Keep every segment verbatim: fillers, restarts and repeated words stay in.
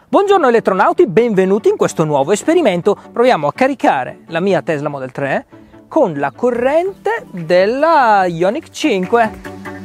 Buongiorno elettronauti, benvenuti in questo nuovo esperimento. Proviamo a caricare la mia Tesla Model tre con la corrente della Ioniq cinque.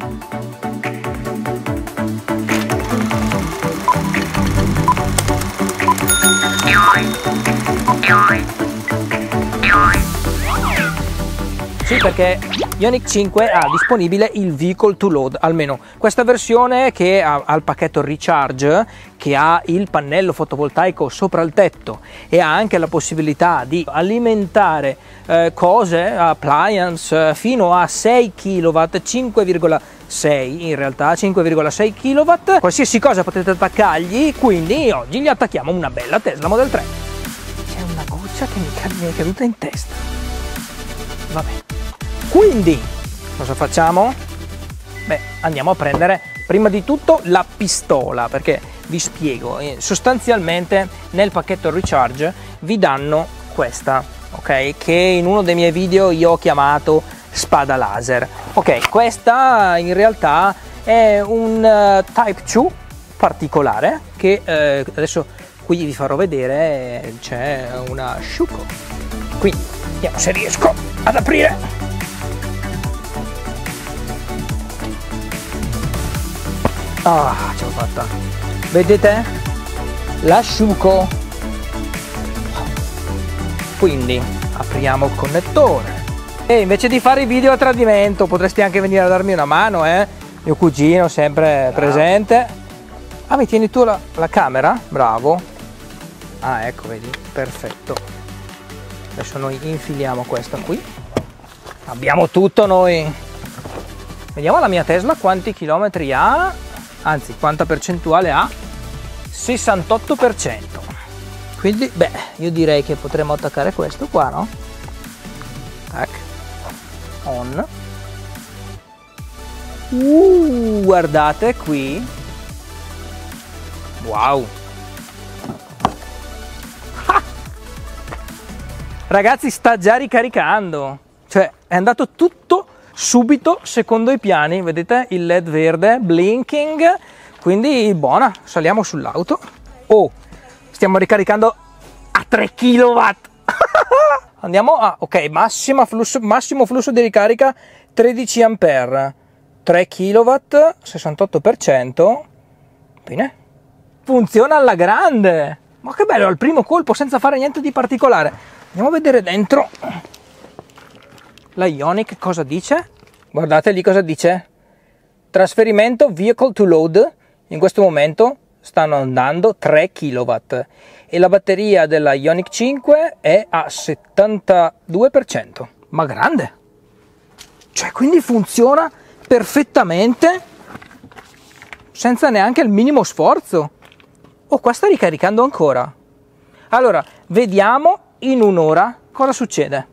Sì, perché Ioniq cinque ha disponibile il Vehicle to Load, almeno questa versione che ha, ha il pacchetto Recharge, che ha il pannello fotovoltaico sopra il tetto e ha anche la possibilità di alimentare eh, cose, appliance, fino a sei chilowatt, cinque virgola sei in realtà, cinque virgola sei chilowatt. Qualsiasi cosa potete attaccargli, quindi oggi gli attacchiamo una bella Tesla Model tre. C'è una goccia che mi è caduta in testa. Vabbè. Quindi, cosa facciamo? Beh, andiamo a prendere prima di tutto la pistola, perché vi spiego, sostanzialmente nel pacchetto Recharge vi danno questa, ok? Che in uno dei miei video io ho chiamato spada laser. Ok, questa in realtà è un uh, Type due particolare che eh, adesso qui vi farò vedere, c'è una Schuko. Quindi, vediamo se riesco ad aprire. Ah, ce l'ho fatta. Vedete? La Schuko. Quindi apriamo il connettore. E invece di fare i video a tradimento potresti anche venire a darmi una mano, eh? Mio cugino sempre presente. Ah, mi tieni tu la, la camera? Bravo. Ah, ecco, vedi? Perfetto. Adesso noi infiliamo questa qui. Abbiamo tutto noi. Vediamo la mia Tesla quanti chilometri ha. Anzi, quanta percentuale ha? sessantotto per cento. Quindi, beh, io direi che potremmo attaccare questo qua, no? Tac. On. Uh, guardate qui. Wow. Ah! Ragazzi, sta già ricaricando. Cioè, è andato tutto subito secondo i piani. Vedete il led verde blinking, quindi buona. Saliamo sull'auto. Oh, stiamo ricaricando a tre chilowatt. Andiamo a, ok, massimo flusso, massimo flusso di ricarica tredici ampere, tre chilowatt, sessantotto per cento. Bene, funziona alla grande. Ma che bello, al primo colpo senza fare niente di particolare. Andiamo a vedere dentro la Ioniq cosa dice. Guardate lì cosa dice: trasferimento vehicle to load. In questo momento stanno andando tre chilowatt e la batteria della Ioniq cinque è a settantadue per cento. Ma grande, cioè, quindi funziona perfettamente senza neanche il minimo sforzo. Oh, qua sta ricaricando ancora. Allora, vediamo in un'ora cosa succede.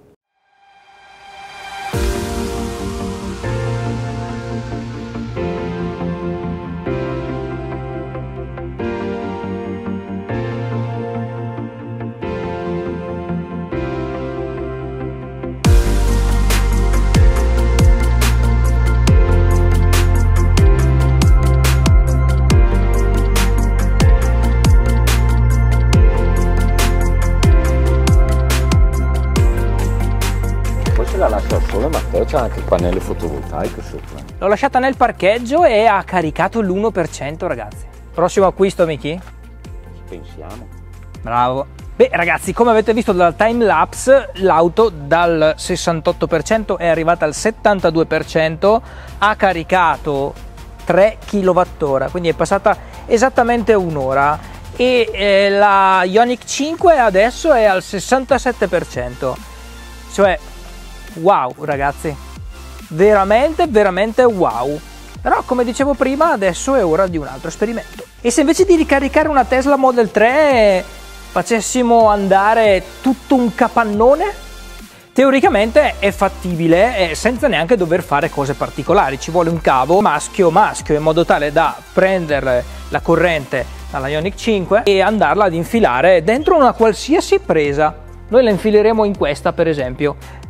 La lascia al sole, Matteo, c'è anche il pannello fotovoltaico sopra. L'ho lasciata nel parcheggio e ha caricato l'uno per cento, ragazzi. Prossimo acquisto, Miki? Pensiamo. Bravo. Beh, ragazzi, come avete visto dal time lapse, l'auto dal sessantotto per cento è arrivata al settantadue per cento, ha caricato tre chilowattora, quindi è passata esattamente un'ora. E eh, la Ioniq cinque adesso è al sessantasette per cento. Cioè, wow, ragazzi, veramente veramente wow. Però, come dicevo prima, adesso è ora di un altro esperimento. E se invece di ricaricare una Tesla Model tre facessimo andare tutto un capannone? Teoricamente è fattibile eh, senza neanche dover fare cose particolari. Ci vuole un cavo maschio maschio in modo tale da prendere la corrente dalla Ioniq cinque e andarla ad infilare dentro una qualsiasi presa. Noi la infileremo in questa, per esempio.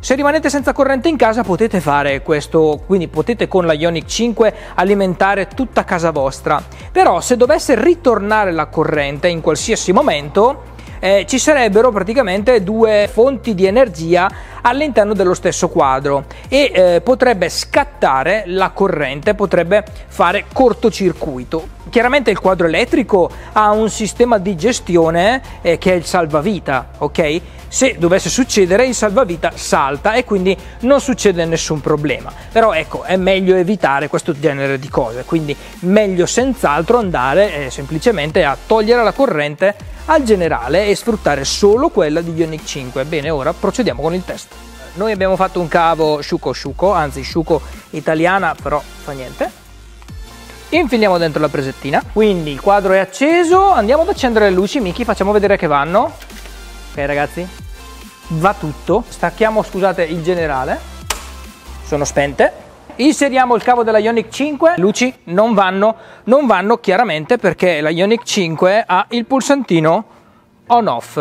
Se rimanete senza corrente in casa potete fare questo, quindi potete con la Ioniq cinque alimentare tutta casa vostra, però se dovesse ritornare la corrente in qualsiasi momento eh, ci sarebbero praticamente due fonti di energia all'interno dello stesso quadro e eh, potrebbe scattare la corrente, potrebbe fare cortocircuito. Chiaramente il quadro elettrico ha un sistema di gestione eh, che è il salvavita, ok? Se dovesse succedere il salvavita salta e quindi non succede nessun problema, però ecco, è meglio evitare questo genere di cose, quindi meglio senz'altro andare eh, semplicemente a togliere la corrente al generale e sfruttare solo quella di Ioniq cinque. Bene, ora procediamo con il test. Noi abbiamo fatto un cavo Sciuco Sciuco, anzi Sciuco italiana, però fa niente. Infiliamo dentro la presettina, quindi il quadro è acceso, andiamo ad accendere le luci. Miki, facciamo vedere che vanno. Ok ragazzi, va tutto. Stacchiamo, scusate, il generale, sono spente. Inseriamo il cavo della Ioniq cinque, luci non vanno, non vanno chiaramente perché la Ioniq cinque ha il pulsantino on off.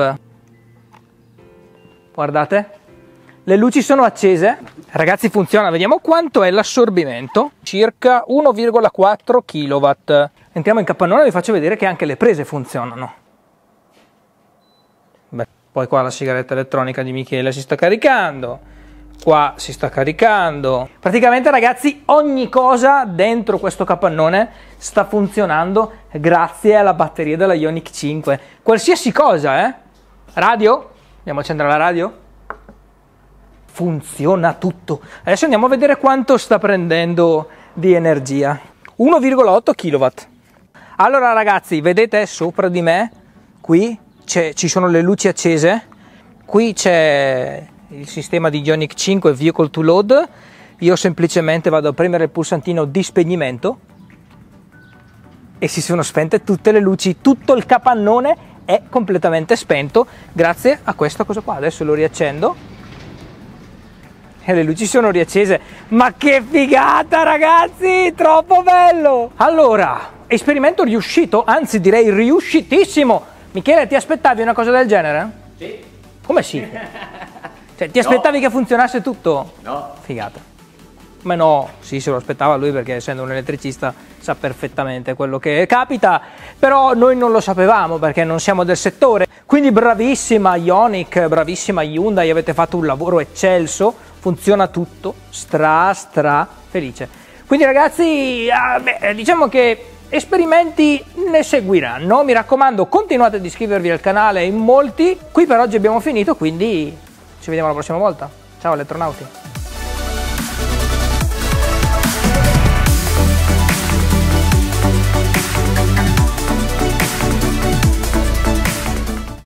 Guardate, le luci sono accese, ragazzi, funziona. Vediamo quanto è l'assorbimento, circa uno virgola quattro chilowatt. Entriamo in capannone e vi faccio vedere che anche le prese funzionano. Beh, poi qua la sigaretta elettronica di Michele si sta caricando. Qua si sta caricando. Praticamente ragazzi ogni cosa dentro questo capannone sta funzionando grazie alla batteria della Ioniq cinque. Qualsiasi cosa, eh? Radio? Andiamo a accendere la radio? Funziona tutto. Adesso andiamo a vedere quanto sta prendendo di energia. uno virgola otto chilowatt. Allora ragazzi, vedete sopra di me, qui ci sono le luci accese, qui c'è il sistema di Ioniq cinque Vehicle to Load. Io semplicemente vado a premere il pulsantino di spegnimento e si sono spente tutte le luci, tutto il capannone è completamente spento grazie a questa cosa qua. Adesso lo riaccendo e le luci sono riaccese. Ma che figata ragazzi, troppo bello! Allora, esperimento riuscito, anzi direi riuscitissimo. Michele, ti aspettavi una cosa del genere? Sì. Come sì? Cioè, ti aspettavi no. che funzionasse tutto? No. Figata. Ma no, sì, se lo aspettava lui perché essendo un elettricista sa perfettamente quello che capita, però noi non lo sapevamo perché non siamo del settore. Quindi bravissima Ioniq, bravissima Hyundai, avete fatto un lavoro eccelso, funziona tutto, stra stra felice. Quindi ragazzi, ah, beh, diciamo che esperimenti ne seguiranno, mi raccomando continuate ad iscrivervi al canale in molti. Qui per oggi abbiamo finito, quindi ci vediamo la prossima volta. Ciao elettronauti!